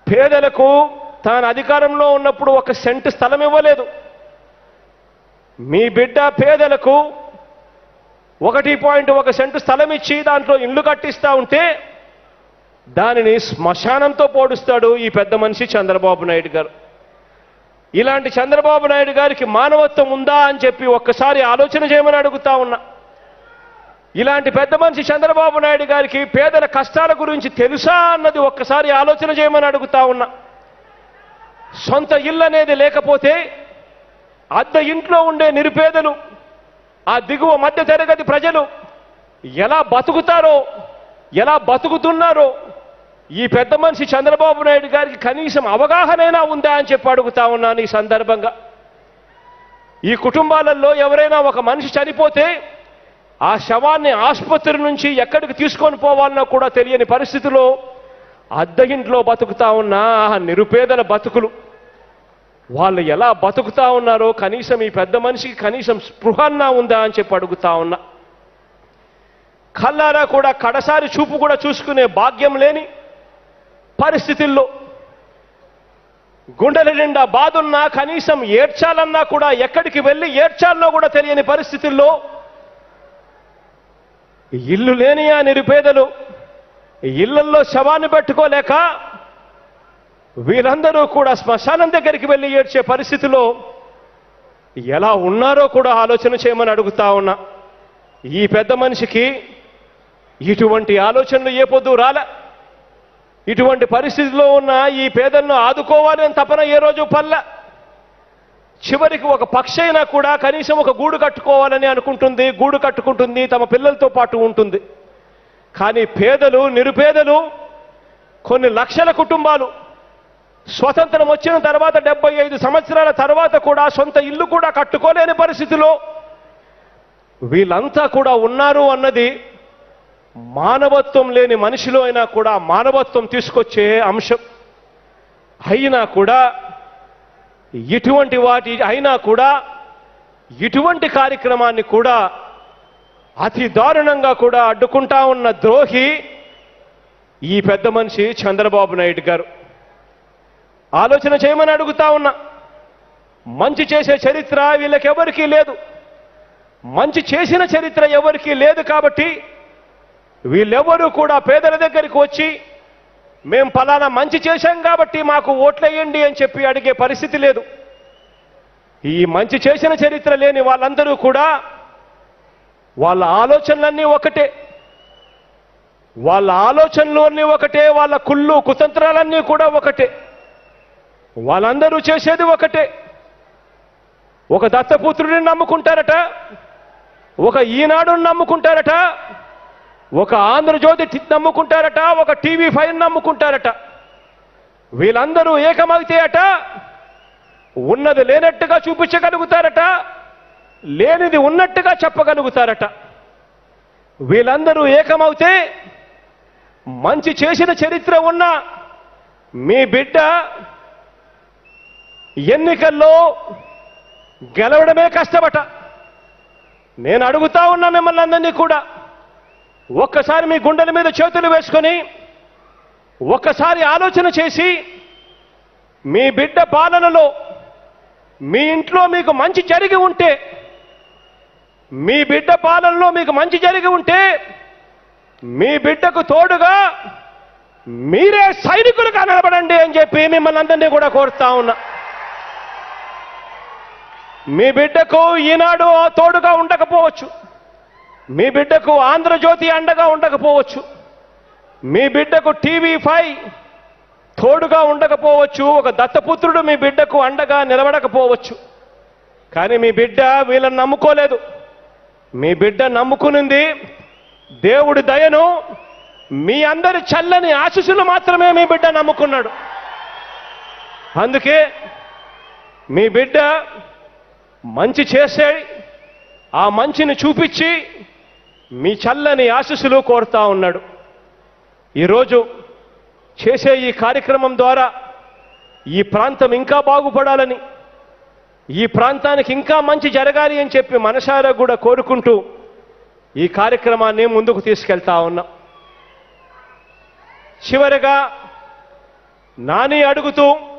పేదలకు తాను అధికారంలో ఉన్నప్పుడు 1 సెంటు స్థలం ఇవ్వలేదు. మీ బిడ్డ పేదలకు 1.1 సెంటు స్థలం ఇచ్చి దాంట్లో ఇల్లు కట్టిస్తా ఉంటే దానిని శ్మశానంతో పోడుస్తాడు ఈ పెద్ద మనిషి చంద్రబాబు నాయుడు గారు. ఇలాంటి చంద్రబాబు నాయుడు గారికి మానవత్వం ఉందా అని చెప్పి ఒక్కసారి ఆలోచన చేయమని అడుగుతా ఉన్నా. ఇలాంటి పెద్ద మనిషి చంద్రబాబు నాయుడు గారికి పేదల కష్టాల గురించి తెలుసా అన్నది ఒక్కసారి ఆలోచన చేయమని అడుగుతా ఉన్నా. సొంత ఇల్లు అనేది లేకపోతే అద్దె ఇంట్లో ఉండే నిరుపేదలు, ఆ దిగువ మధ్య తరగతి ప్రజలు ఎలా బతుకుతారో, ఎలా బతుకుతున్నారో ఈ పెద్ద మనిషి చంద్రబాబు నాయుడు గారికి కనీసం అవగాహనైనా ఉందా అని చెప్పి అడుగుతా ఉన్నాను ఈ సందర్భంగా. ఈ కుటుంబాలలో ఎవరైనా ఒక మనిషి చనిపోతే ఆ శవాన్ని ఆసుపత్రి నుంచి ఎక్కడికి తీసుకొని పోవాలన్నా కూడా తెలియని పరిస్థితిలో అద్దె ఇంట్లో బతుకుతా ఉన్న ఆ నిరుపేదల బతుకులు వాళ్ళు ఎలా బతుకుతా ఉన్నారో కనీసం ఈ పెద్ద మనిషికి కనీసం స్పృహన్నా ఉందా అని చెప్పి అడుగుతా ఉన్నా. కళ్ళారా కూడా కడసారి చూపు కూడా చూసుకునే భాగ్యం లేని పరిస్థితుల్లో గుండెల నిండా బాధున్నా కనీసం ఏడ్చాలన్నా కూడా ఎక్కడికి వెళ్ళి ఏడ్చాలన్నా కూడా తెలియని పరిస్థితుల్లో ఇల్లు లేని ఆ నిరుపేదలు ఇళ్లల్లో శవాన్ని పెట్టుకోలేక వీరందరూ కూడా శ్మశానం దగ్గరికి వెళ్ళి ఏడ్చే పరిస్థితిలో ఎలా ఉన్నారో కూడా ఆలోచన చేయమని అడుగుతా ఉన్నా. ఈ పెద్ద మనిషికి ఇటువంటి ఆలోచనలు ఏ పొద్దు రాలే. ఇటువంటి పరిస్థితిలో ఉన్న ఈ పేదలను ఆదుకోవాలి అని తపన ఏ రోజు పల్లె. చివరికి ఒక పక్షి అయినా కూడా కనీసం ఒక గూడు కట్టుకోవాలని అనుకుంటుంది, గూడు కట్టుకుంటుంది, తమ పిల్లలతో పాటు ఉంటుంది. కానీ పేదలు, నిరుపేదలు, కొన్ని లక్షల కుటుంబాలు స్వతంత్రం వచ్చిన తర్వాత 75 సంవత్సరాల తర్వాత కూడా సొంత ఇల్లు కూడా కట్టుకోలేని పరిస్థితిలో వీళ్ళంతా కూడా ఉన్నారు అన్నది మానవత్వం లేని మనిషిలో అయినా కూడా మానవత్వం తీసుకొచ్చే అంశం. అయినా కూడా ఇటువంటి కార్యక్రమాన్ని కూడా అతి దారుణంగా కూడా అడ్డుకుంటా ఉన్న ద్రోహి ఈ పెద్ద మనిషి చంద్రబాబు నాయుడు గారు. ఆలోచన చేయమని అడుగుతా ఉన్నా. మంచి చేసే చరిత్ర వీళ్ళకెవరికీ లేదు. మంచి చేసిన చరిత్ర ఎవరికీ లేదు. కాబట్టి వీళ్ళెవరూ కూడా పేదల దగ్గరికి వచ్చి మేం ఫలానా మంచి చేశాం కాబట్టి మాకు ఓట్లేయండి అని చెప్పి అడిగే పరిస్థితి లేదు. ఈ మంచి చేసిన చరిత్ర లేని వాళ్ళందరూ కూడా వాళ్ళ ఆలోచనలన్నీ ఒకటే, వాళ్ళ ఆలోచనలన్నీ ఒకటే, వాళ్ళ కుళ్ళు కుతంత్రాలన్నీ కూడా ఒకటే, వాళ్ళందరూ చేసేది ఒకటే. ఒక దత్తపుత్రుడిని నమ్ముకుంటారట, ఒక ఈనాడుని నమ్ముకుంటారట, ఒక ఆంధ్రజ్యోతి నమ్ముకుంటారట, ఒక TV5 నమ్ముకుంటారట. వీళ్ళందరూ ఏకమైతే అట ఉన్నది లేనట్టుగా చూపించగలుగుతారట, లేనిది ఉన్నట్టుగా చెప్పగలుగుతారట. వీళ్ళందరూ ఏకమవుతే మంచి చేసిన చరిత్ర ఉన్న మీ బిడ్డ ఎన్నికల్లో గెలవడమే కష్టమట. నేను అడుగుతా ఉన్నా మిమ్మల్ని అందరినీ కూడా, ఒక్కసారి మీ గుండెల మీద చేతులు వేసుకొని ఒక్కసారి ఆలోచన చేసి మీ బిడ్డ పాలనలో మీ ఇంట్లో మీకు మంచి జరిగి ఉంటే, మీ బిడ్డ పాలనలో మీకు మంచి జరిగి ఉంటే మీ బిడ్డకు తోడుగా మీరే సైనికులుగా నిలబడండి అని చెప్పి మిమ్మల్ని అందరినీ కూడా కోరుతా ఉన్నా. మీ బిడ్డకు ఈనాడు తోడుగా ఉండకపోవచ్చు, మీ బిడ్డకు ఆంధ్రజ్యోతి అండగా ఉండకపోవచ్చు, మీ బిడ్డకు TV5 తోడుగా ఉండకపోవచ్చు, ఒక దత్తపుత్రుడు మీ బిడ్డకు అండగా నిలబడకపోవచ్చు. కానీ మీ బిడ్డ వీళ్ళని నమ్ముకోలేదు. మీ బిడ్డ నమ్ముకునింది దేవుడి దయను, మీ అందరి చల్లని ఆశీస్సులు మాత్రమే మీ బిడ్డ నమ్ముకున్నాడు. అందుకే మీ బిడ్డ మంచి చేసే ఆ మంచిని చూపించి మీ చల్లని ఆశీస్సులు కోరుతా ఉన్నాడు. ఈరోజు చేసే ఈ కార్యక్రమం ద్వారా ఈ ప్రాంతం ఇంకా బాగుపడాలని, ఈ ప్రాంతానికి ఇంకా మంచి జరగాలి అని చెప్పి మనసారా కూడా కోరుకుంటూ ఈ కార్యక్రమాన్ని ముందుకు తీసుకెళ్తా ఉన్నాం. చివరగా నాని అడుగుతూ